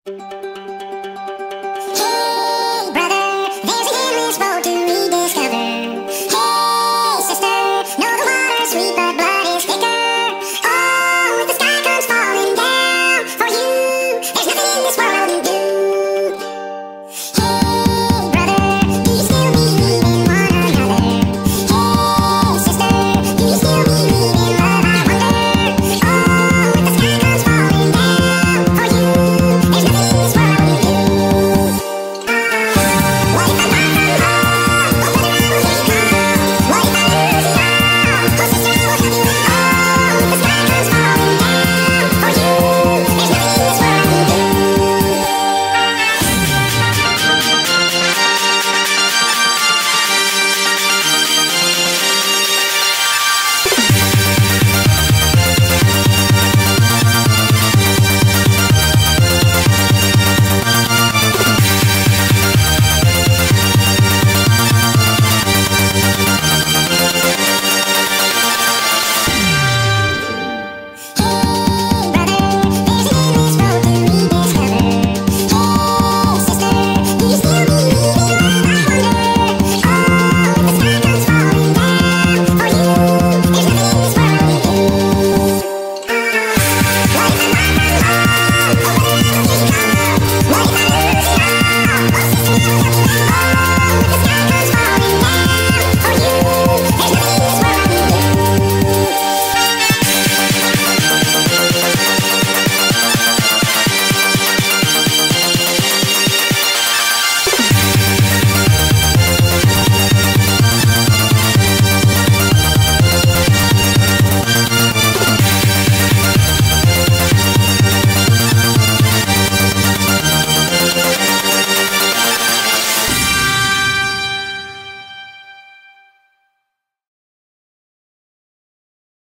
Hey, brother, there's an endless road to rediscover. Hey, sister, know the water's sweet but blood is thicker. Oh, if the sky comes falling down for you, there's nothing in this world